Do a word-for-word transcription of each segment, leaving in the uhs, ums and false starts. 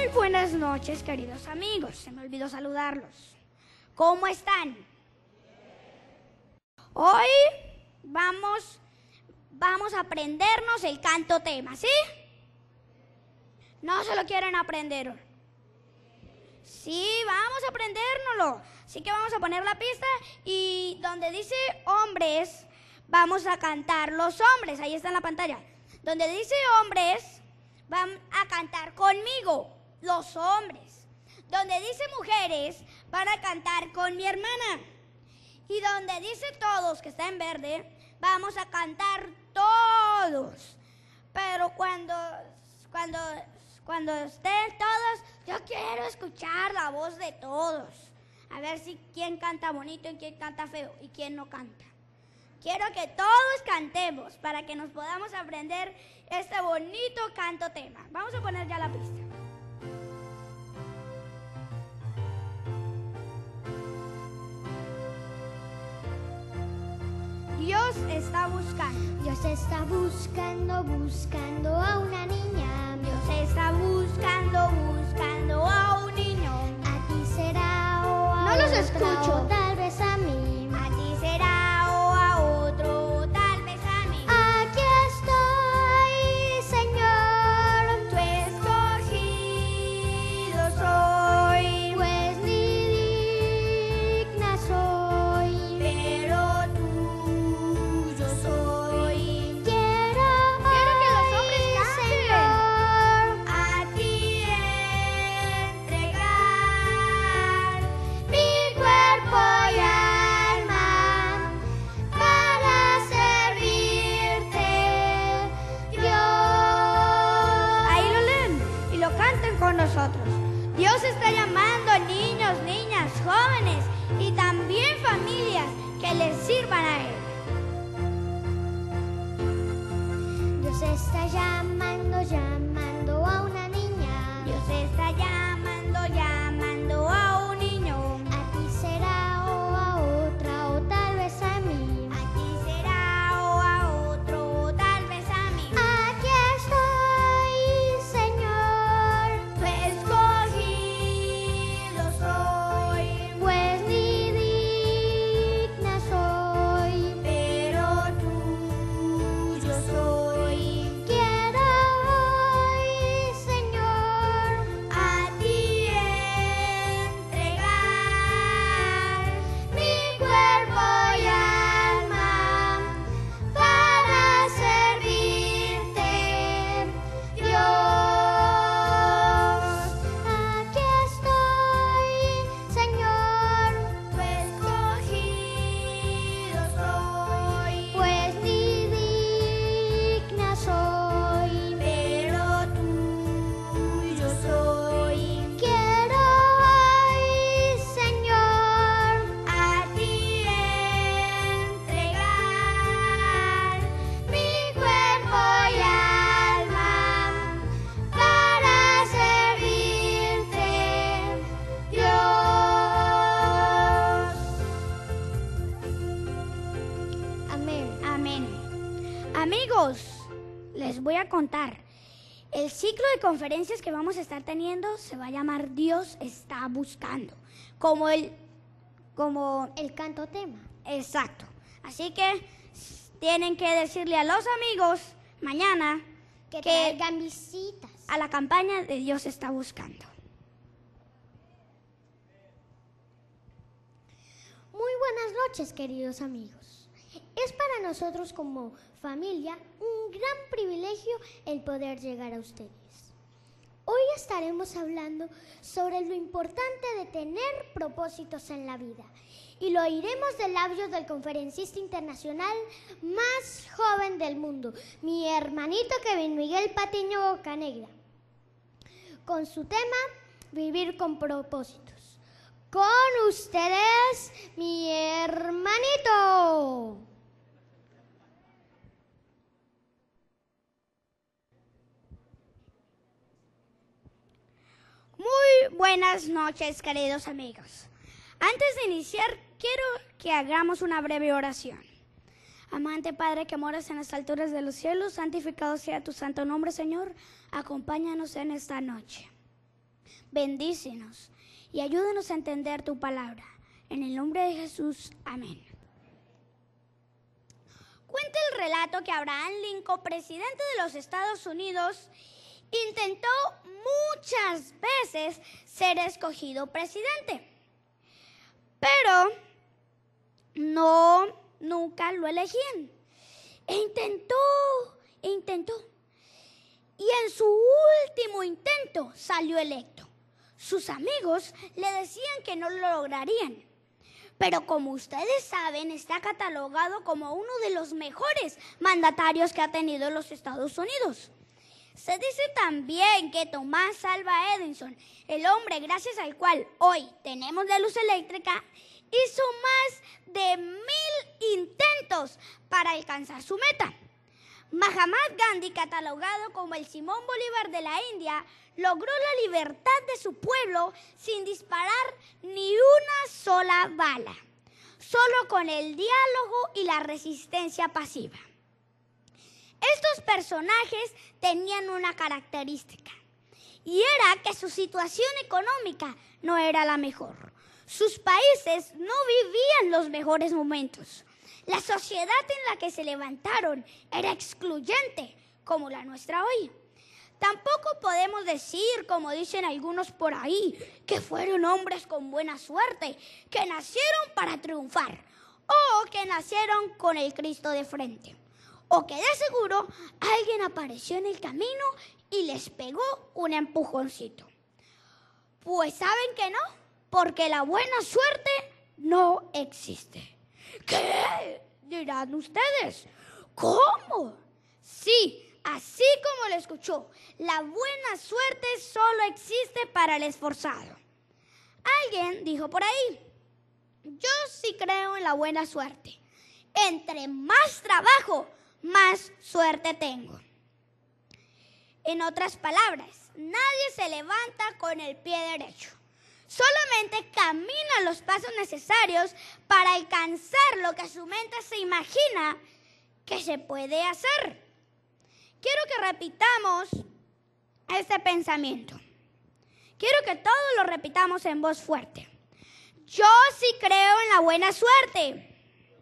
Muy buenas noches, queridos amigos. Se me olvidó saludarlos. ¿Cómo están? Hoy vamos, vamos a aprendernos el canto tema, ¿sí? ¿No se lo quieren aprender? Sí, vamos a aprendérnoslo. Así que vamos a poner la pista y donde dice hombres, vamos a cantar los hombres. Ahí está en la pantalla. Donde dice hombres, van a cantar conmigo, los hombres. Donde dice mujeres, van a cantar con mi hermana. Y donde dice todos, que está en verde, vamos a cantar todos. Pero cuando, cuando, cuando estén todos, yo quiero escuchar la voz de todos. A ver si quién canta bonito y quién canta feo y quién no canta. Quiero que todos cantemos para que nos podamos aprender este bonito canto tema. Vamos a poner ya la pista. Dios está buscando. Dios está buscando, buscando a una niña. Dios está buscando, buscando a un niño. A ti será o a No los otra, escucho. o tal vez a mí. A ti será o a otro, o tal vez a mí. Aquí estoy, Señor, Tu escogido soy, pues ni digna soy, pero tuyo soy. Quiero, Quiero que los hoy, hombres canten. Señor, A ti entregar mi cuerpo y alma para servirte, Dios. Ahí lo leen y lo canten con nosotros. Dios está llamando a niños, niñas, jóvenes y también familias que les sirvan a Él. Dios está llamando, llamando a una niña. Dios está llamando, llamando a un niño. A ti será o a otra o tal vez a mí. A ti será o a otro, o tal vez a mí. Aquí estoy, Señor, Tu escogido soy, pues ni digna soy, pero tuyo soy. quiero hoy, Señor, A ti entregar mi cuerpo y alma para servirte, Dios. Aquí estoy, Señor, tu escogido soy, pues ni digna soy, pero tuyo soy. quiero hoy, Señor, A ti entregar mi cuerpo y alma para servirte, Dios. Amén. Amén. Amigos, les voy a contar. El ciclo de conferencias que vamos a estar teniendo se va a llamar Dios está buscando. Como el, como, El canto tema. exacto. Así que s- tienen que decirle a los amigos mañana Que que traigan visitas. a la campaña de Dios está buscando. Muy buenas noches, queridos amigos. Es para nosotros como familia un gran privilegio el poder llegar a ustedes. Hoy estaremos hablando sobre lo importante de tener propósitos en la vida y lo oiremos de labios del conferencista internacional más joven del mundo, mi hermanito Kevin Miguel Patiño Bocanegra, con su tema Vivir con propósitos. Con ustedes, mi hermanito. Muy buenas noches, queridos amigos. Antes de iniciar, quiero que hagamos una breve oración. Amante Padre que moras en las alturas de los cielos, santificado sea tu santo nombre, Señor. Acompáñanos en esta noche. Bendícenos y ayúdanos a entender tu palabra. En el nombre de Jesús, amén. Cuenta el relato que Abraham Lincoln, presidente de los Estados Unidos, intentó muchas veces ser escogido presidente, pero no, nunca lo elegían. E intentó, e intentó. Y en su último intento salió electo. Sus amigos le decían que no lo lograrían. Pero como ustedes saben, está catalogado como uno de los mejores mandatarios que ha tenido los Estados Unidos. Se dice también que Thomas Alva Edison, el hombre gracias al cual hoy tenemos la luz eléctrica, hizo más de mil intentos para alcanzar su meta. Mahatma Gandhi, catalogado como el Simón Bolívar de la India, logró la libertad de su pueblo sin disparar ni una sola bala, solo con el diálogo y la resistencia pasiva. Estos personajes tenían una característica, y era que su situación económica no era la mejor. Sus países no vivían los mejores momentos. La sociedad en la que se levantaron era excluyente, como la nuestra hoy. Tampoco podemos decir, como dicen algunos por ahí, que fueron hombres con buena suerte, que nacieron para triunfar, o que nacieron con el Cristo de frente, o que de seguro alguien apareció en el camino y les pegó un empujoncito. Pues ¿saben que no? Porque la buena suerte no existe. ¿Qué? Dirán ustedes. ¿Cómo? Sí, así como lo escuchó, la buena suerte solo existe para el esforzado. Alguien dijo por ahí, yo sí creo en la buena suerte. Entre más trabajo, más suerte tengo. En otras palabras, nadie se levanta con el pie derecho. Solamente camina los pasos necesarios para alcanzar lo que su mente se imagina que se puede hacer. Quiero que repitamos este pensamiento. Quiero que todos lo repitamos en voz fuerte. Yo sí creo en la buena suerte.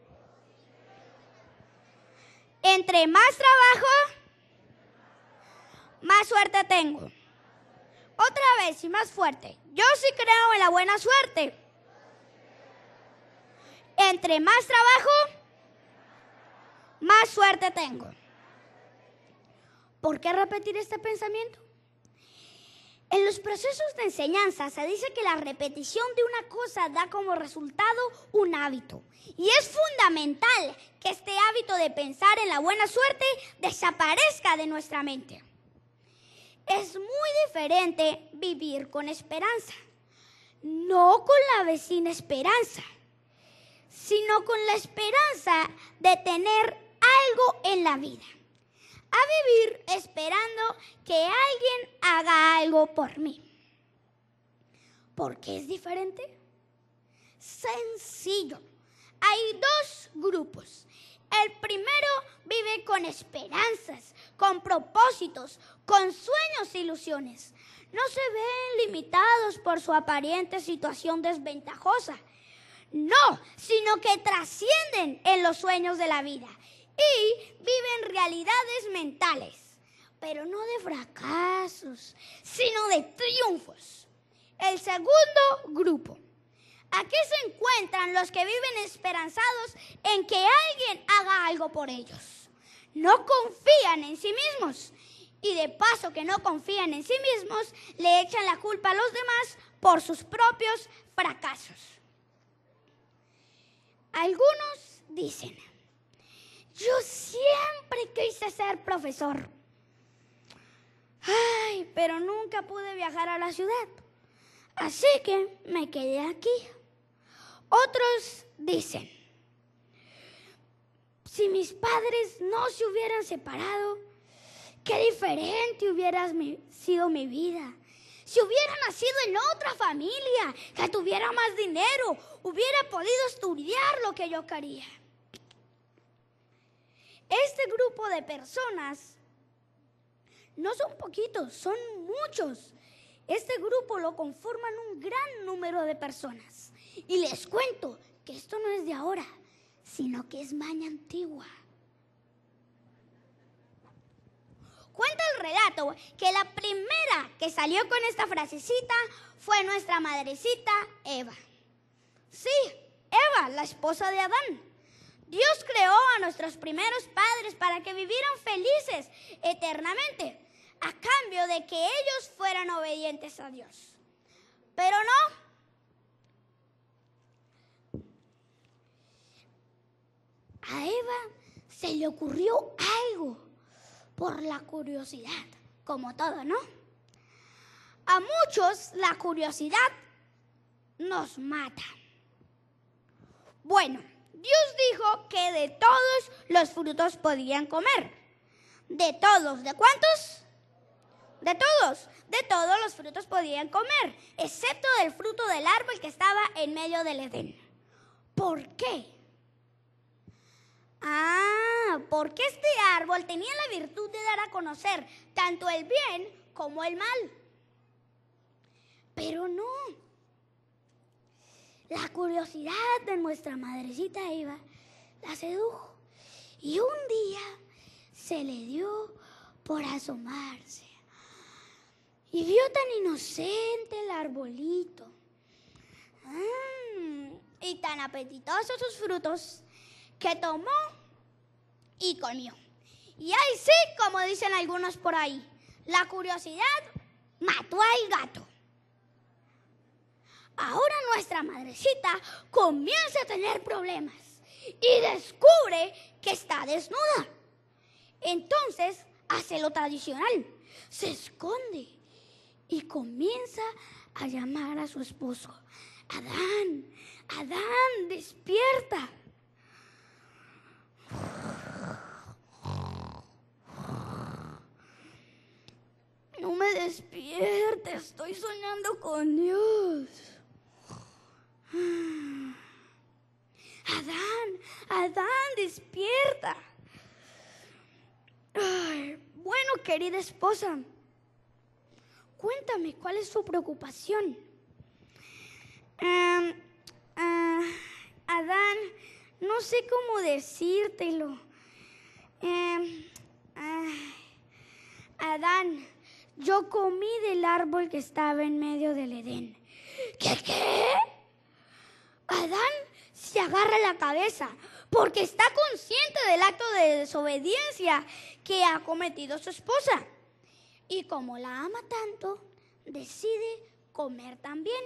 Entre más trabajo, más suerte tengo. Otra vez y más fuerte. Yo sí creo en la buena suerte. Entre más trabajo, más suerte tengo. ¿Por qué repetir este pensamiento? En los procesos de enseñanza se dice que la repetición de una cosa da como resultado un hábito. Y es fundamental que este hábito de pensar en la buena suerte desaparezca de nuestra mente. Es muy diferente vivir con esperanza, no con la vecina esperanza, sino con la esperanza de tener algo en la vida. A vivir esperando que alguien haga algo por mí. ¿Por qué es diferente? Sencillo. Hay dos grupos. El primero vive con esperanzas, con propósitos, con sueños e ilusiones. No se ven limitados por su aparente situación desventajosa. No, sino que trascienden en los sueños de la vida y viven realidades mentales, pero no de fracasos, sino de triunfos. El segundo grupo. Aquí se encuentran los que viven esperanzados en que alguien haga algo por ellos. No confían en sí mismos y de paso que no confían en sí mismos, le echan la culpa a los demás por sus propios fracasos. Algunos dicen, yo siempre quise ser profesor. Ay, pero nunca pude viajar a la ciudad, así que me quedé aquí. Otros dicen, si mis padres no se hubieran separado, qué diferente hubiera sido mi vida. Si hubiera nacido en otra familia, que tuviera más dinero, hubiera podido estudiar lo que yo quería. Este grupo de personas no son poquitos, son muchos. Este grupo lo conforman un gran número de personas. Y les cuento que esto no es de ahora, sino que es maña antigua. Cuenta el relato que la primera que salió con esta frasecita fue nuestra madrecita Eva. Sí, Eva, la esposa de Adán. Dios creó a nuestros primeros padres para que vivieran felices eternamente, a cambio de que ellos fueran obedientes a Dios. Pero no. A Eva se le ocurrió algo por la curiosidad, como todo, ¿no? A muchos la curiosidad nos mata. Bueno, Dios dijo que de todos los frutos podían comer. ¿De todos? ¿De cuántos? De todos. De todos los frutos podían comer, excepto del fruto del árbol que estaba en medio del Edén. ¿Por qué? Ah, porque este árbol tenía la virtud de dar a conocer tanto el bien como el mal. Pero no. La curiosidad de nuestra madrecita Eva la sedujo y un día se le dio por asomarse y vio tan inocente el arbolito mm, y tan apetitosos sus frutos que tomó y comió. Y ahí sí, como dicen algunos por ahí, la curiosidad mató al gato. Ahora nuestra madrecita comienza a tener problemas y descubre que está desnuda. Entonces hace lo tradicional, se esconde y comienza a llamar a su esposo. Adán, Adán, despierta. No me despiertes, estoy soñando con Dios. Adán, Adán, despierta. Ay, bueno, querida esposa, cuéntame, ¿cuál es su preocupación? Um, uh, Adán, no sé cómo decírtelo. Um, uh, Adán, yo comí del árbol que estaba en medio del Edén. ¿Qué, qué? Adán se agarra la cabeza porque está consciente del acto de desobediencia que ha cometido su esposa. Y como la ama tanto, decide comer también.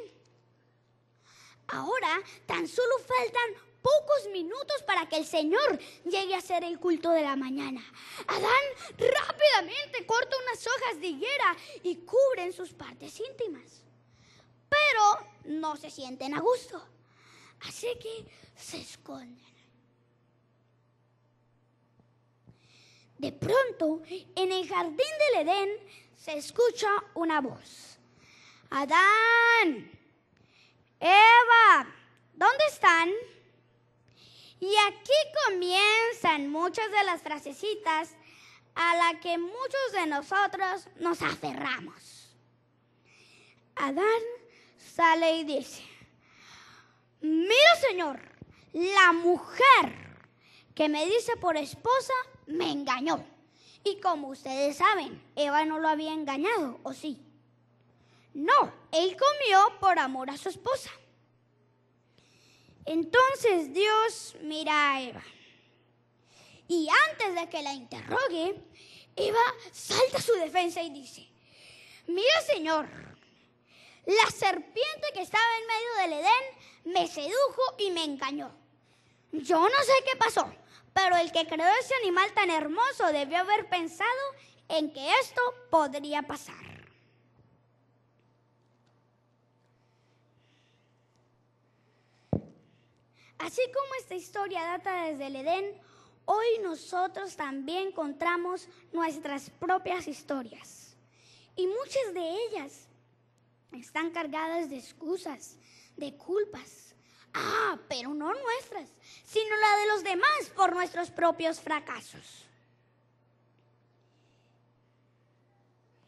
Ahora tan solo faltan pocos minutos para que el Señor llegue a hacer el culto de la mañana. Adán rápidamente corta unas hojas de higuera y cubren sus partes íntimas. Pero no se sienten a gusto. Así que se esconden. De pronto, en el jardín del Edén se escucha una voz. Adán, Eva, ¿dónde están? Y aquí comienzan muchas de las frasecitas a las que muchos de nosotros nos aferramos. Adán sale y dice: mira, Señor, la mujer que me dice por esposa me engañó. Y como ustedes saben, Eva no lo había engañado, ¿o sí? No, él comió por amor a su esposa. Entonces Dios mira a Eva. Y antes de que la interrogue, Eva salta a su defensa y dice: mira, Señor, la serpiente que estaba en medio del Edén me sedujo y me engañó. Yo no sé qué pasó, pero el que creó ese animal tan hermoso debió haber pensado en que esto podría pasar. Así como esta historia data desde el Edén, hoy nosotros también encontramos nuestras propias historias. Y muchas de ellas están cargadas de excusas, de culpas. Ah, pero no nuestras, sino la de los demás por nuestros propios fracasos.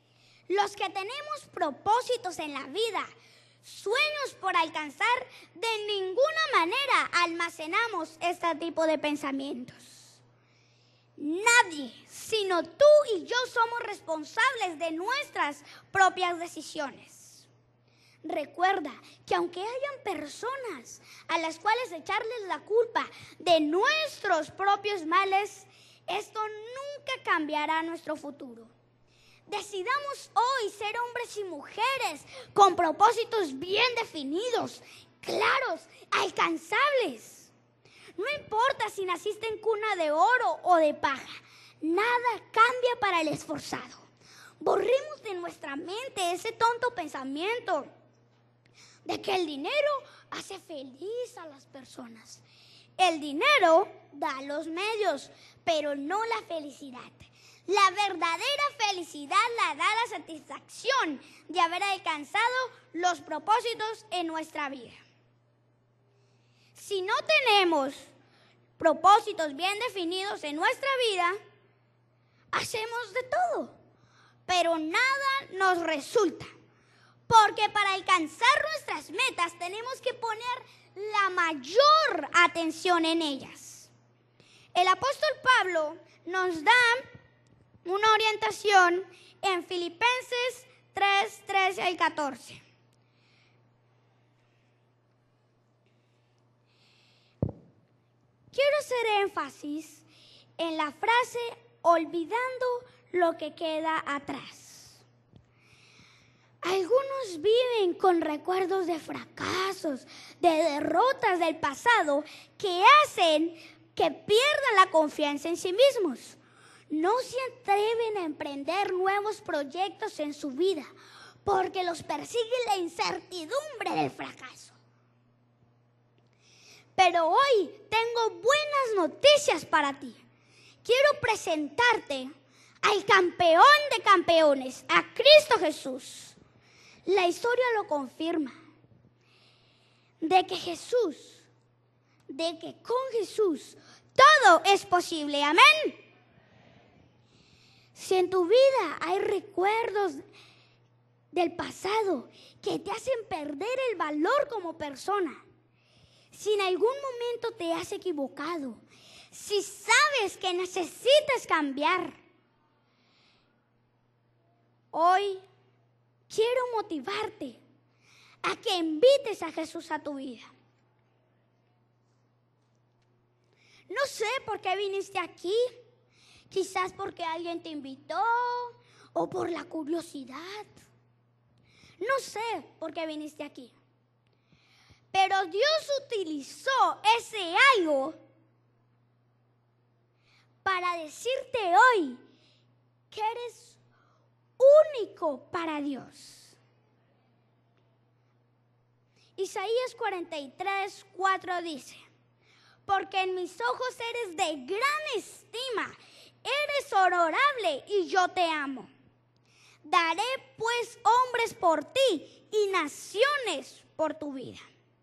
Los que tenemos propósitos en la vida, sueños por alcanzar, de ninguna manera almacenamos este tipo de pensamientos. Nadie, sino tú y yo, somos responsables de nuestras propias decisiones. Recuerda que aunque hayan personas a las cuales echarles la culpa de nuestros propios males, esto nunca cambiará nuestro futuro. Decidamos hoy ser hombres y mujeres con propósitos bien definidos, claros, alcanzables. No importa si naciste en cuna de oro o de paja, nada cambia para el esforzado. Borremos de nuestra mente ese tonto pensamiento de que el dinero hace feliz a las personas. El dinero da los medios, pero no la felicidad. La verdadera felicidad la da la satisfacción de haber alcanzado los propósitos en nuestra vida. Si no tenemos propósitos bien definidos en nuestra vida, hacemos de todo, pero nada nos resulta. Porque para alcanzar nuestras metas tenemos que poner la mayor atención en ellas. El apóstol Pablo nos da una orientación en Filipenses tres, trece al catorce. Quiero hacer énfasis en la frase olvidando lo que queda atrás. Algunos viven con recuerdos de fracasos, de derrotas del pasado que hacen que pierdan la confianza en sí mismos. No se atreven a emprender nuevos proyectos en su vida porque los persigue la incertidumbre del fracaso. Pero hoy tengo buenas noticias para ti. Quiero presentarte al campeón de campeones, a Cristo Jesús. La historia lo confirma. De que Jesús, de que con Jesús todo es posible. Amén. Si en tu vida hay recuerdos del pasado que te hacen perder el valor como persona, si en algún momento te has equivocado, si sabes que necesitas cambiar, hoy quiero motivarte a que invites a Jesús a tu vida. No sé por qué viniste aquí. Quizás porque alguien te invitó o por la curiosidad. No sé por qué viniste aquí. Pero Dios utilizó ese algo para decirte hoy que eres único para Dios. Isaías cuarenta y tres, cuatro dice: porque en mis ojos eres de gran estima, eres honorable y yo te amo. Daré pues hombres por ti y naciones por tu vida.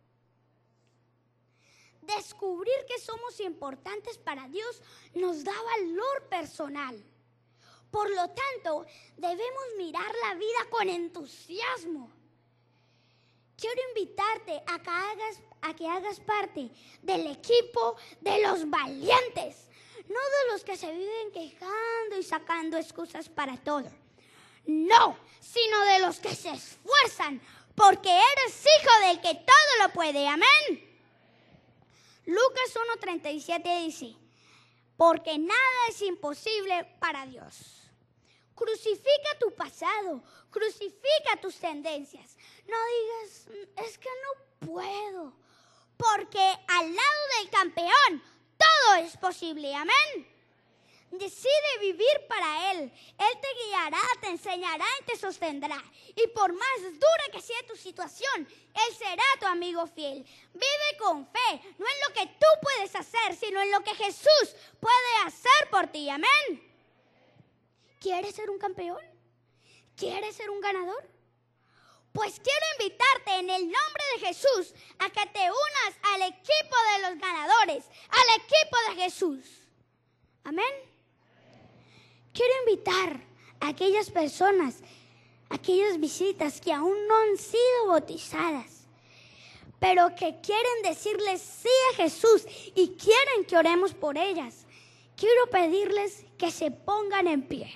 Descubrir que somos importantes para Dios nos da valor personal. Por lo tanto, debemos mirar la vida con entusiasmo. Quiero invitarte a que hagas, a que hagas parte del equipo de los valientes. No de los que se viven quejando y sacando excusas para todo. No, sino de los que se esfuerzan porque eres hijo del que todo lo puede. Amén. Lucas uno treinta y siete dice: porque nada es imposible para Dios. Crucifica tu pasado, crucifica tus tendencias. No digas, es que no puedo, porque al lado del campeón todo es posible. Amén. Decide vivir para Él. Él te guiará, te enseñará y te sostendrá. Y por más dura que sea tu situación, Él será tu amigo fiel. Vive con fe, no en lo que tú puedes hacer, sino en lo que Jesús puede hacer por ti. Amén. ¿Quieres ser un campeón? ¿Quieres ser un ganador? Pues quiero invitarte en el nombre de Jesús a que te unas al equipo de los ganadores, al equipo de Jesús. Amén. Quiero invitar a aquellas personas aquellas visitas que aún no han sido bautizadas, pero que quieren decirles sí a Jesús y quieren que oremos por ellas, quiero pedirles que se pongan en pie.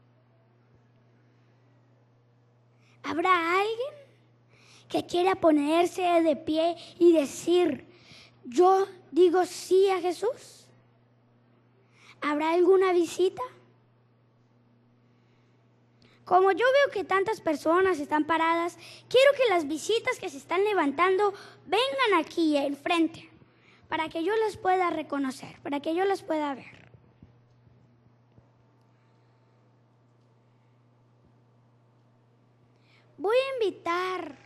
¿Habrá alguien que quiera ponerse de pie y decir, yo digo sí a Jesús? ¿Habrá alguna visita? Como yo veo que tantas personas están paradas, quiero que las visitas que se están levantando vengan aquí enfrente, para que yo las pueda reconocer, para que yo las pueda ver. Voy a invitar,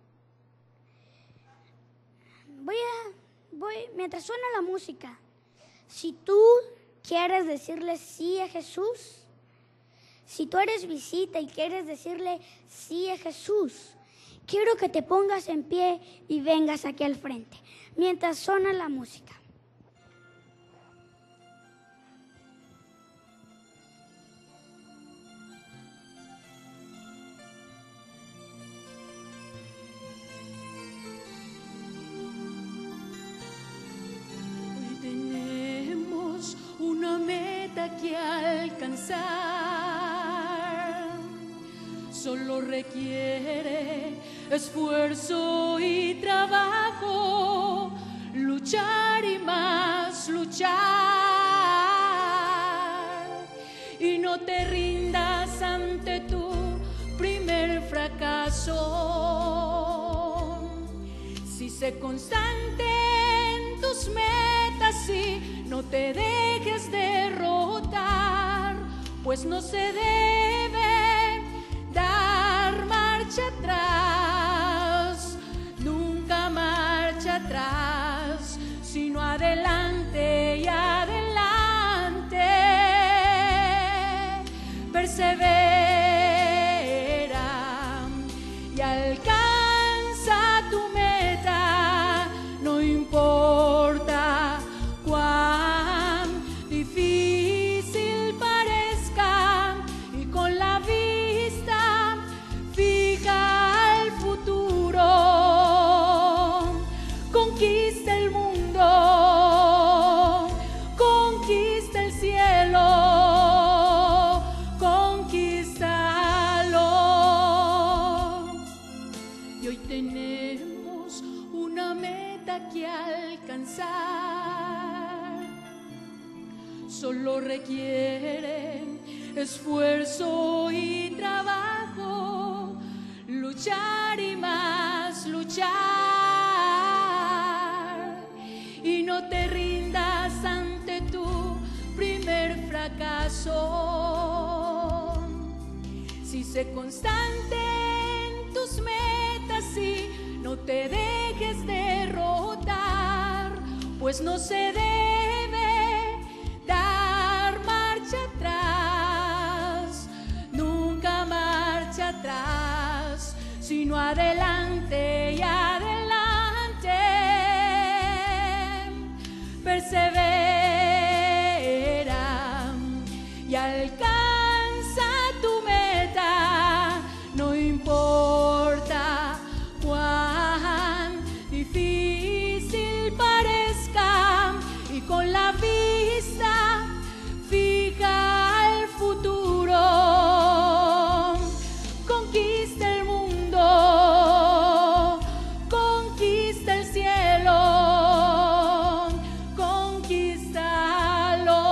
voy a, voy, mientras suena la música, si tú quieres decirle sí a Jesús, si tú eres visita y quieres decirle sí a Jesús, quiero que te pongas en pie y vengas aquí al frente, mientras suena la música. Una meta que alcanzar solo requiere esfuerzo y trabajo, luchar y más luchar. Y no te rindas ante tu primer fracaso. Si sé constante en tus metas y no te dejes derrotar, pues no se debe dar marcha atrás, nunca marcha atrás, sino adelante y adelante. Persevera y alcanza tu meta, no importa cuán difícil parezca, y con la vista fija al futuro, conquista el mundo, conquista el cielo, conquístalo. Y hoy tenemos una meta que alcanzar, solo requiere esfuerzo y trabajo, luchar y más luchar. Y no te rindas ante tu primer fracaso. Si sé constante en tus metas y no te dejes derrotar, pues no se debe dar marcha atrás, nunca marcha atrás, sino adelante y adelante. Persevera y alcanza tu meta, no importa cuán difícil parezca, y con la vista fija al futuro, conquista el mundo, conquista el cielo, conquístalo.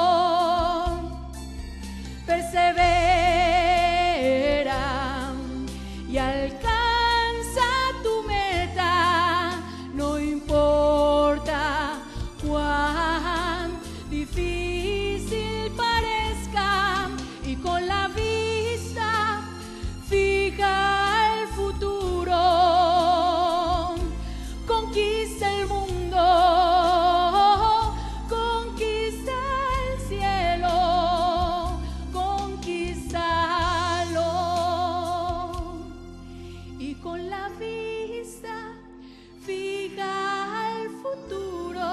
Persevera y alcanza tu meta, no importa cuán difícil parezca, y con la vista fija al futuro, conquista el mundo, conquista el cielo, conquístalo. Y con la vista fija al futuro,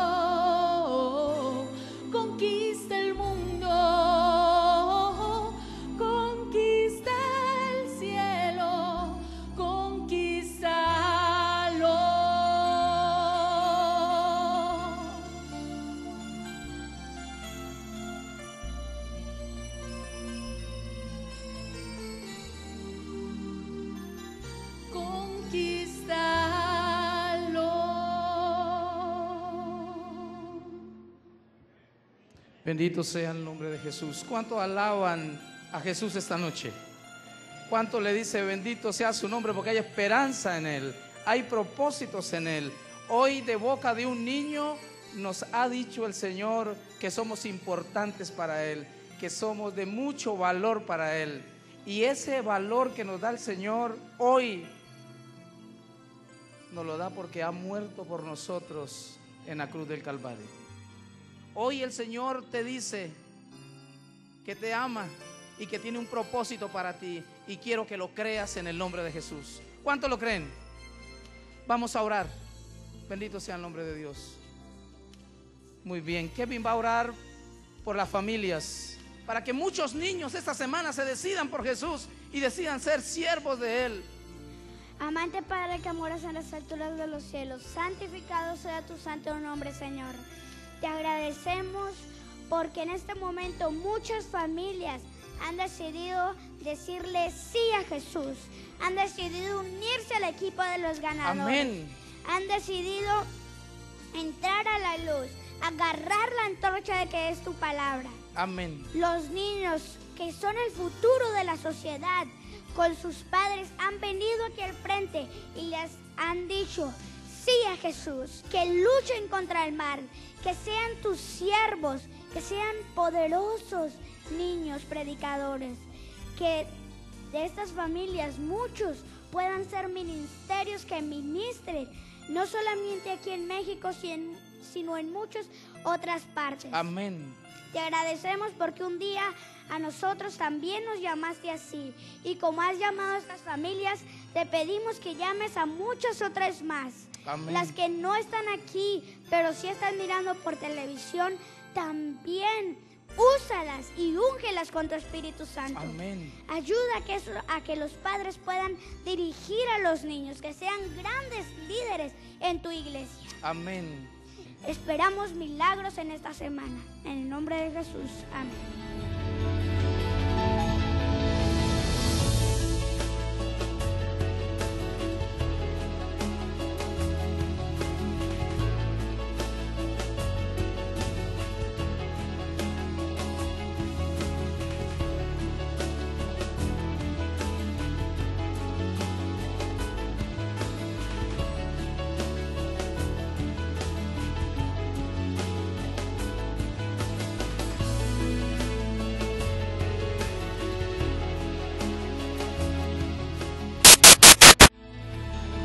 conquista el mundo, conquista el cielo, Bendito sea el nombre de Jesús. ¿Cuánto alaban a Jesús esta noche? ¿Cuánto le dice bendito sea su nombre? Porque hay esperanza en Él, hay propósitos en Él. Hoy de boca de un niño nos ha dicho el Señor que somos importantes para Él, que somos de mucho valor para Él. Y ese valor que nos da el Señor hoy nos lo da porque ha muerto por nosotros en la cruz del Calvario. Hoy el Señor te dice que te ama y que tiene un propósito para ti, y quiero que lo creas en el nombre de Jesús. ¿Cuántos lo creen? Vamos a orar. Bendito sea el nombre de Dios. Muy bien, Kevin va a orar por las familias, para que muchos niños esta semana se decidan por Jesús y decidan ser siervos de Él. Amante Padre que moras en las alturas de los cielos, santificado sea tu santo nombre, Señor. Te agradecemos porque en este momento muchas familias han decidido decirle sí a Jesús, han decidido unirse al equipo de los ganadores. Amén. Han decidido entrar a la luz, agarrar la antorcha de que es tu palabra. Amén. Los niños que son el futuro de la sociedad, con sus padres han venido aquí al frente y les han dicho sí a Jesús, que luchen contra el mal, que sean tus siervos, que sean poderosos niños predicadores, que de estas familias muchos puedan ser ministerios que ministren, no solamente aquí en México, sino en muchas otras partes. Amén. Te agradecemos porque un día a nosotros también nos llamaste así. Y como has llamado a estas familias, te pedimos que llames a muchas otras más. Amén. Las que no están aquí, pero sí están mirando por televisión, también úsalas y úngelas con tu Espíritu Santo. Amén. Ayuda a que, eso- a que los padres puedan dirigir a los niños, que sean grandes líderes en tu iglesia. Amén. Esperamos milagros en esta semana. En el nombre de Jesús. Amén.